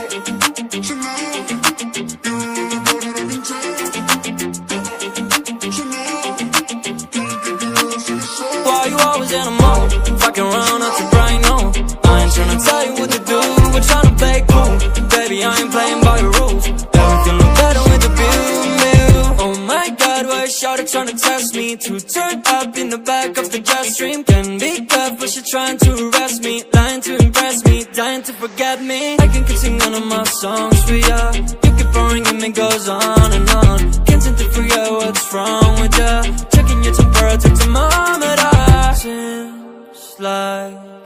Why you always in a mode? Fucking around out your brain, no. I ain't tryna tell you what to do, we're tryna play cool. Baby, I ain't playing by your rules. Everything look better with the view. Oh my God, why is shawty tryna test me? To turn up in the back of the jet stream. Can be careful, she trying to arrest me. Lying to impress me, dying to forget me. I can keep singing all my songs for ya. You keep boring and it goes on and on. Can't seem to forget what's wrong with ya. Checking your temperature thermometer. Seems like